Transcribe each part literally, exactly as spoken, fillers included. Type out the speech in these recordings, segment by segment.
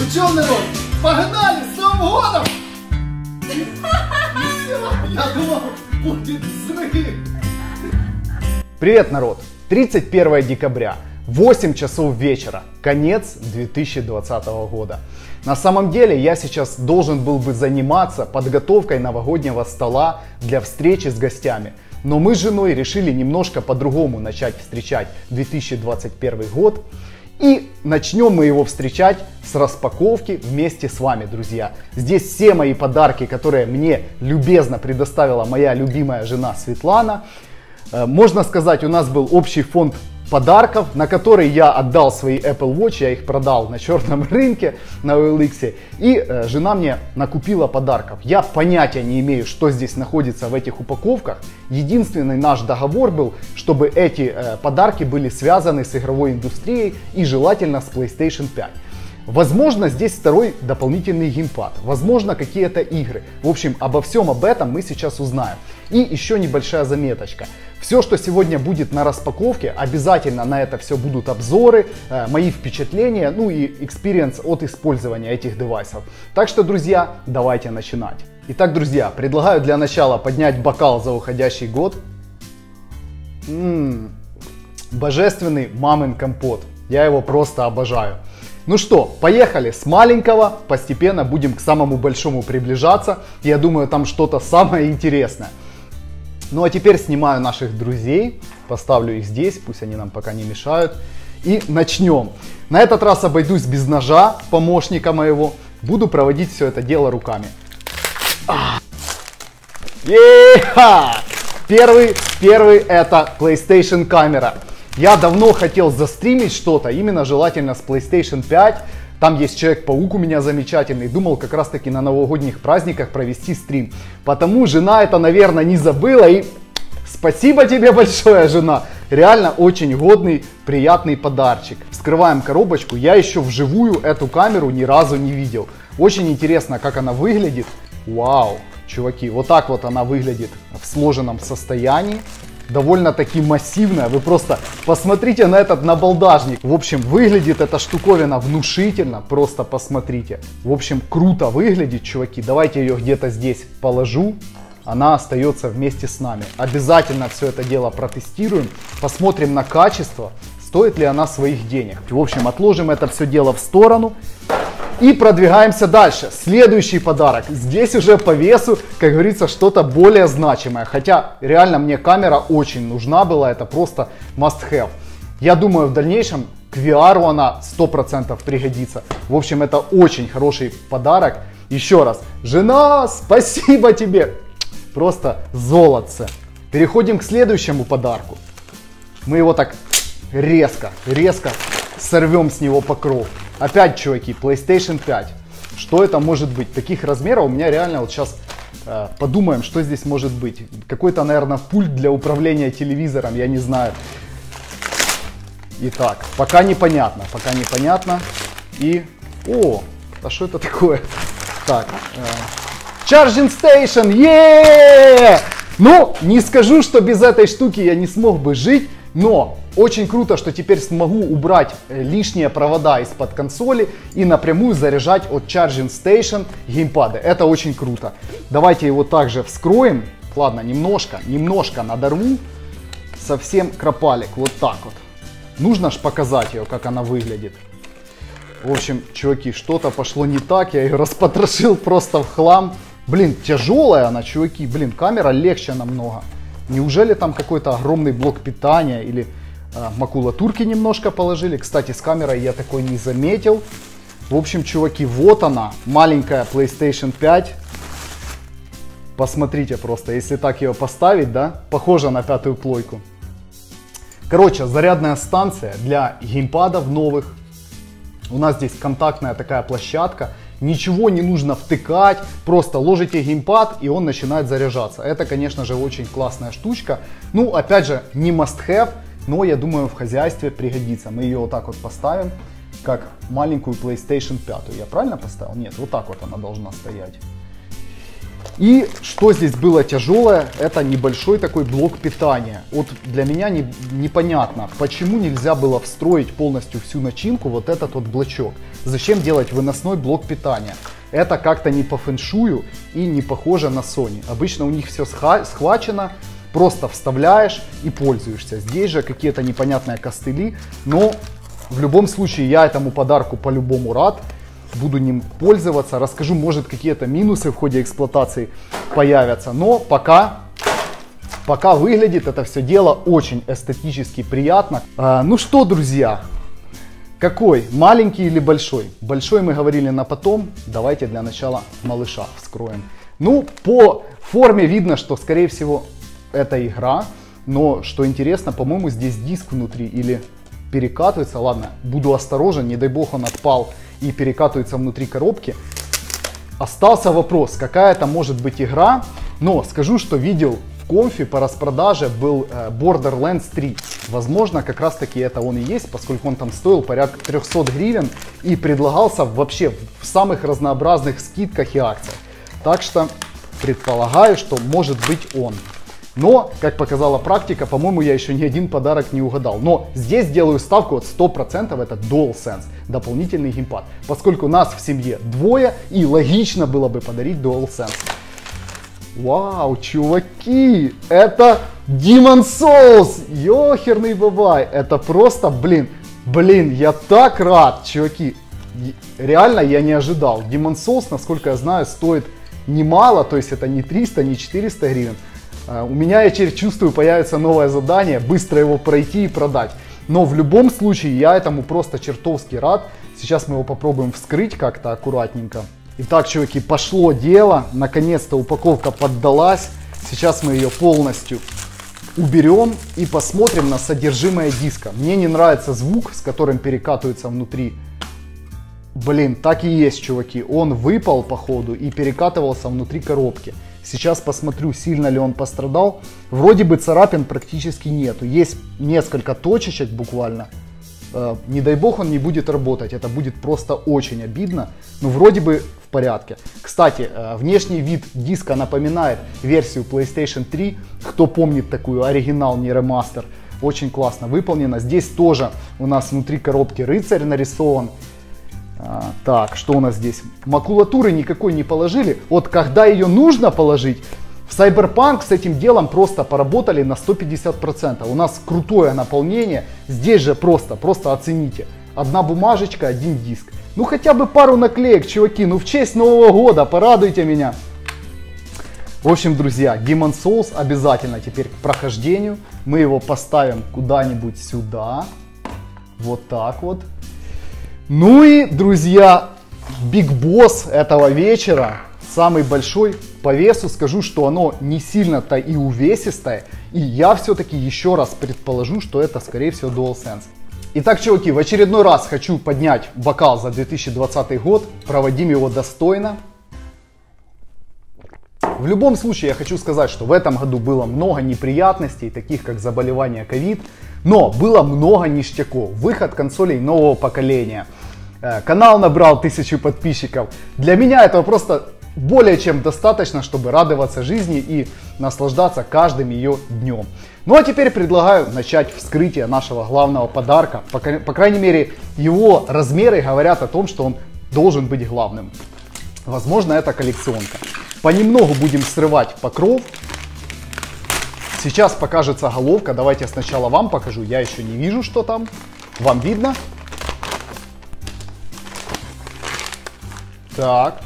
чё, народ, погнали, с Новым годом! Я думал, будет взрыв. Привет, народ! тридцать первое декабря, восемь часов вечера, конец две тысячи двадцатого года. На самом деле я сейчас должен был бы заниматься подготовкой новогоднего стола для встречи с гостями. Но мы с женой решили немножко по-другому начать встречать две тысячи двадцать первый год. И начнем мы его встречать с распаковки вместе с вами, друзья. Здесь все мои подарки, которые мне любезно предоставила моя любимая жена Светлана. Можно сказать, у нас был общий фонд подарков, на который я отдал свои Apple Watch, я их продал на черном рынке, на о эл икс, и э, жена мне накупила подарков. Я понятия не имею, что здесь находится в этих упаковках. Единственный наш договор был, чтобы эти э, подарки были связаны с игровой индустрией и желательно с PlayStation пять. Возможно, здесь второй дополнительный геймпад, возможно, какие-то игры. В общем, обо всем об этом мы сейчас узнаем. И еще небольшая заметочка. Все, что сегодня будет на распаковке, обязательно на это все будут обзоры, э, мои впечатления, ну и экспириенс от использования этих девайсов. Так что, друзья, давайте начинать. Итак, друзья, предлагаю для начала поднять бокал за уходящий год. М-м-м, божественный мамин компот. Я его просто обожаю. Ну что, поехали с маленького, постепенно будем к самому большому приближаться. Я думаю, там что-то самое интересное. Ну а теперь снимаю наших друзей, поставлю их здесь, пусть они нам пока не мешают. И начнем. На этот раз обойдусь без ножа, помощника моего. Буду проводить все это дело руками. Е-ха! Первый, первый это PlayStation камера. Я давно хотел застримить что-то, именно желательно с PlayStation пять. Там есть Человек-паук у меня замечательный. Думал как раз таки на новогодних праздниках провести стрим. Потому жена это, наверное, не забыла. И спасибо тебе большое, жена. Реально очень годный, приятный подарочек. Вскрываем коробочку. Я еще вживую эту камеру ни разу не видел. Очень интересно, как она выглядит. Вау, чуваки, вот так вот она выглядит в сложенном состоянии. Довольно-таки массивная, вы просто посмотрите на этот набалдажник. В общем, выглядит эта штуковина внушительно, просто посмотрите. В общем, круто выглядит, чуваки. Давайте ее где-то здесь положу, она остается вместе с нами. Обязательно все это дело протестируем, посмотрим на качество, стоит ли она своих денег. В общем, отложим это все дело в сторону. И продвигаемся дальше. Следующий подарок. Здесь уже по весу, как говорится, что-то более значимое. Хотя реально мне камера очень нужна была. Это просто must have. Я думаю, в дальнейшем к ви ар она сто процентов пригодится. В общем, это очень хороший подарок. Еще раз. Жена, спасибо тебе. Просто золотце. Переходим к следующему подарку. Мы его так резко, резко сорвем с него покров. Опять, чуваки, PlayStation пять. Что это может быть? Таких размеров у меня реально вот сейчас э, подумаем, что здесь может быть. Какой-то, наверное, пульт для управления телевизором, я не знаю. Итак, пока непонятно, пока непонятно. И, о, а что это такое? Так, э, Charging Station, е-е-е! Ну, не скажу, что без этой штуки я не смог бы жить, но очень круто, что теперь смогу убрать лишние провода из-под консоли и напрямую заряжать от Charging Station геймпады. Это очень круто. Давайте его также вскроем. Ладно, немножко, немножко надорву. Совсем кропалик, вот так вот. Нужно же показать ее, как она выглядит. В общем, чуваки, что-то пошло не так. Я ее распотрошил просто в хлам. Блин, тяжелая она, чуваки. Блин, камера легче намного. Неужели там какой-то огромный блок питания или э, макулатурки немножко положили? Кстати, с камерой я такой не заметил. В общем, чуваки, вот она, маленькая PlayStation пять. Посмотрите просто, если так ее поставить, да, похожа на пятую плойку. Короче, зарядная станция для геймпадов новых. У нас здесь контактная такая площадка. Ничего не нужно втыкать, просто ложите геймпад и он начинает заряжаться. Это, конечно же, очень классная штучка. Ну, опять же, не must have, но я думаю, в хозяйстве пригодится. Мы ее вот так вот поставим, как маленькую PlayStation пять. Я правильно поставил? Нет, вот так вот она должна стоять. И что здесь было тяжелое, это небольшой такой блок питания. Вот для меня не, непонятно, почему нельзя было встроить полностью всю начинку вот этот вот блочок. Зачем делать выносной блок питания? Это как-то не по фэншую и не похоже на Sony. Обычно у них все схвачено, просто вставляешь и пользуешься. Здесь же какие-то непонятные костыли, но в любом случае я этому подарку по-любому рад. Буду ним пользоваться, расскажу, может, какие-то минусы в ходе эксплуатации появятся, но пока, пока выглядит это все дело очень эстетически приятно. А, ну что, друзья, какой, маленький или большой? Большой мы говорили на потом, давайте для начала малыша вскроем. Ну, по форме видно, что, скорее всего, это игра, но, что интересно, по-моему, здесь диск внутри или перекатывается, ладно, буду осторожен, не дай бог он отпал и перекатывается внутри коробки. Остался вопрос, какая это может быть игра, но скажу, что видел в конфе по распродаже был Borderlands три. Возможно, как раз таки это он и есть, поскольку он там стоил порядка трёхсот гривен и предлагался вообще в самых разнообразных скидках и акциях. Так что предполагаю, что может быть он. Но, как показала практика, по-моему, я еще ни один подарок не угадал. Но здесь делаю ставку от сто процентов, это DualSense, дополнительный геймпад. Поскольку нас в семье двое, и логично было бы подарить DualSense. Вау, чуваки, это Demon's Souls, ёхерный бабай. Это просто, блин, блин, я так рад, чуваки. Реально я не ожидал. Demon's Souls, насколько я знаю, стоит немало, то есть это не триста, не четыреста гривен. У меня, я теперь чувствую, появится новое задание, быстро его пройти и продать. Но в любом случае я этому просто чертовски рад. Сейчас мы его попробуем вскрыть как-то аккуратненько. Итак, чуваки, пошло дело. Наконец-то упаковка поддалась. Сейчас мы ее полностью уберем и посмотрим на содержимое диска. Мне не нравится звук, с которым перекатывается внутри. Блин, так и есть, чуваки. Он выпал по ходу и перекатывался внутри коробки. Сейчас посмотрю, сильно ли он пострадал. Вроде бы царапин практически нету. Есть несколько точечек буквально. Э, не дай бог он не будет работать. Это будет просто очень обидно. Но вроде бы в порядке. Кстати, э, внешний вид диска напоминает версию PlayStation три. Кто помнит такую, оригинал, не ремастер. Очень классно выполнено. Здесь тоже у нас внутри коробки рыцарь нарисован. А, так, что у нас здесь? Макулатуры никакой не положили. Вот когда ее нужно положить, в Cyberpunk с этим делом просто поработали на сто пятьдесят процентов. У нас крутое наполнение. Здесь же просто, просто оцените. Одна бумажечка, один диск. Ну хотя бы пару наклеек, чуваки. Ну в честь Нового года, порадуйте меня. В общем, друзья, Demon's Souls обязательно теперь к прохождению. Мы его поставим куда-нибудь сюда. Вот так вот. Ну и, друзья, Big Boss этого вечера, самый большой по весу, скажу, что оно не сильно-то и увесистое. И я все-таки еще раз предположу, что это, скорее всего, DualSense. Итак, чуваки, в очередной раз хочу поднять бокал за две тысячи двадцатый год. Проводим его достойно. В любом случае, я хочу сказать, что в этом году было много неприятностей, таких как заболевание ковид. Но было много ништяков. Выход консолей нового поколения. Канал набрал тысячу подписчиков. Для меня этого просто более чем достаточно, чтобы радоваться жизни и наслаждаться каждым ее днем. Ну а теперь предлагаю начать вскрытие нашего главного подарка. По, по крайней мере, его размеры говорят о том, что он должен быть главным. Возможно, это коллекционка. Понемногу будем срывать покров. Сейчас покажется головка. Давайте я сначала вам покажу. Я еще не вижу, что там. Вам видно? Так.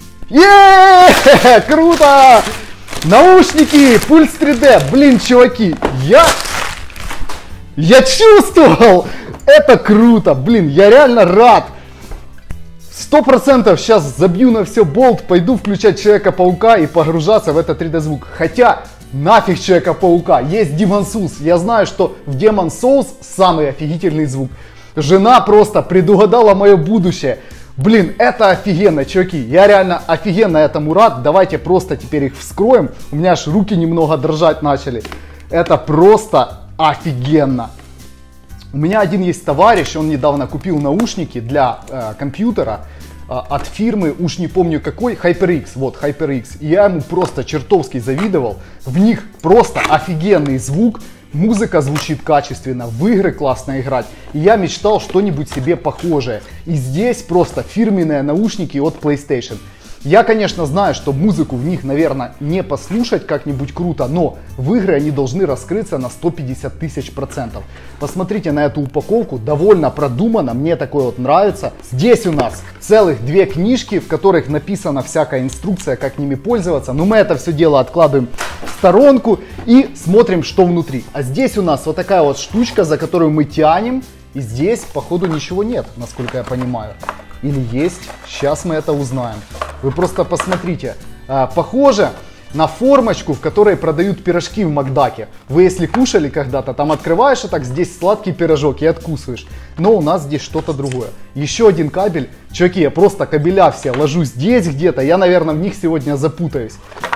Еее! Круто! Наушники! Пульс три дэ. Блин, чуваки, я... Я чувствовал! Это круто! Блин, я реально рад! Сто процентов сейчас забью на все болт, пойду включать Человека-паука и погружаться в этот три дэ звук. Хотя... Нафиг Человека-паука, есть Demon's Souls. Я знаю, что в Demon's Souls самый офигительный звук. Жена просто предугадала мое будущее. Блин, это офигенно, чуваки. Я реально офигенно этому рад. Давайте просто теперь их вскроем. У меня аж руки немного дрожать начали. Это просто офигенно. У меня один есть товарищ, он недавно купил наушники для э, компьютера. от фирмы, уж не помню какой, HyperX, вот HyperX. И я ему просто чертовски завидовал. В них просто офигенный звук, музыка звучит качественно, в игры классно играть. И я мечтал что-нибудь себе похожее. И здесь просто фирменные наушники от PlayStation. Я, конечно, знаю, что музыку в них, наверное, не послушать как-нибудь круто, но в игры они должны раскрыться на сто пятьдесят тысяч процентов. Посмотрите на эту упаковку, довольно продумано, мне такое вот нравится. Здесь у нас целых две книжки, в которых написана всякая инструкция, как ними пользоваться. Но мы это все дело откладываем в сторонку и смотрим, что внутри. А здесь у нас вот такая вот штучка, за которую мы тянем. И здесь, походу, ничего нет, насколько я понимаю. Или есть? Сейчас мы это узнаем. Вы просто посмотрите. А, похоже на формочку, в которой продают пирожки в Макдаке. Вы если кушали когда-то, там открываешь и так, здесь сладкий пирожок и откусываешь. Но у нас здесь что-то другое. Еще один кабель. Чуваки, я просто кабеля все ложу здесь где-то. Я, наверное, в них сегодня запутаюсь.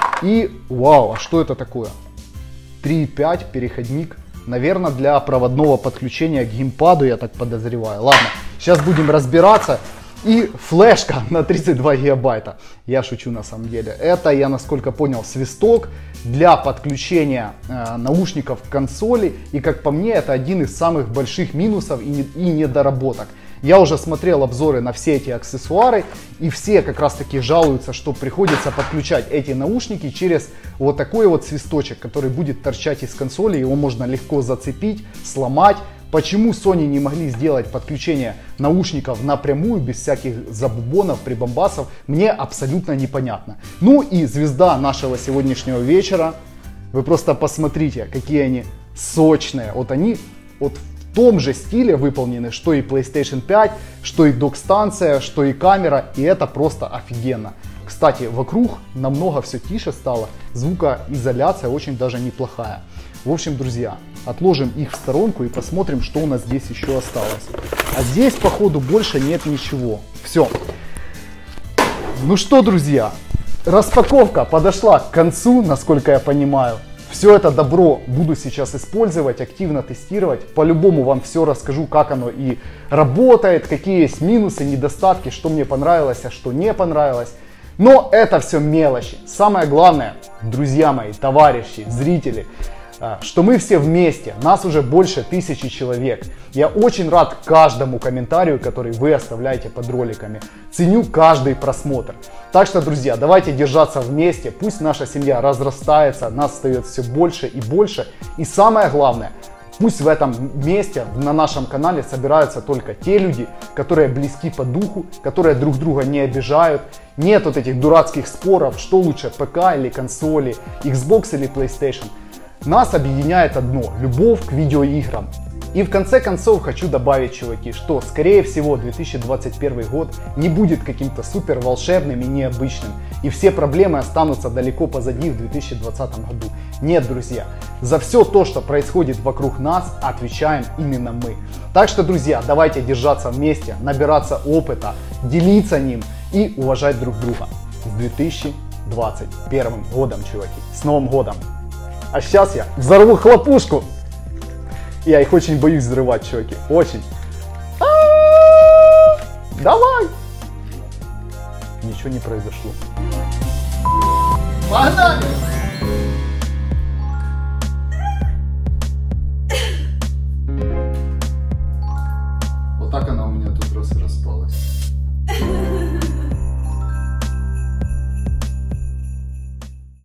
И, вау, а что это такое? три и пять переходник. Наверное, для проводного подключения к геймпаду, я так подозреваю. Ладно, сейчас будем разбираться. И флешка на тридцать два гигабайта. Я шучу на самом деле. Это, я насколько понял, свисток для подключения э, наушников к консоли. И как по мне, это один из самых больших минусов и, не, и недоработок. Я уже смотрел обзоры на все эти аксессуары. И все как раз таки жалуются, что приходится подключать эти наушники через вот такой вот свисточек, который будет торчать из консоли. Его можно легко зацепить, сломать. Почему Sony не могли сделать подключение наушников напрямую, без всяких забубонов, прибамбасов, мне абсолютно непонятно. Ну и звезда нашего сегодняшнего вечера. Вы просто посмотрите, какие они сочные. Вот они вот в том же стиле выполнены, что и PlayStation пять, что и док-станция, что и камера. И это просто офигенно. Кстати, вокруг намного все тише стало. Звукоизоляция очень даже неплохая. В общем, друзья, отложим их в сторонку и посмотрим, что у нас здесь еще осталось. А здесь, походу, больше нет ничего. Все. Ну что, друзья, распаковка подошла к концу, насколько я понимаю. Все это добро буду сейчас использовать, активно тестировать. По-любому вам все расскажу, как оно и работает, какие есть минусы, недостатки, что мне понравилось, а что не понравилось. Но это все мелочи. Самое главное, друзья мои, товарищи, зрители, что мы все вместе, нас уже больше тысячи человек. Я очень рад каждому комментарию, который вы оставляете под роликами. Ценю каждый просмотр. Так что, друзья, давайте держаться вместе. Пусть наша семья разрастается, нас становится все больше и больше. И самое главное, пусть в этом месте, на нашем канале собираются только те люди, которые близки по духу, которые друг друга не обижают. Нет вот этих дурацких споров, что лучше, ПК или консоли, Xbox или PlayStation. Нас объединяет одно – любовь к видеоиграм. И в конце концов хочу добавить, чуваки, что скорее всего две тысячи двадцать первый год не будет каким-то супер волшебным и необычным. И все проблемы останутся далеко позади в две тысячи двадцатом году. Нет, друзья, за все то, что происходит вокруг нас, отвечаем именно мы. Так что, друзья, давайте держаться вместе, набираться опыта, делиться ним и уважать друг друга. С две тысячи двадцать первым годом, чуваки. С Новым годом! А сейчас я взорву хлопушку. Я их очень боюсь взрывать, чуваки. Очень. А-а-а! Давай. Ничего не произошло. Погнали!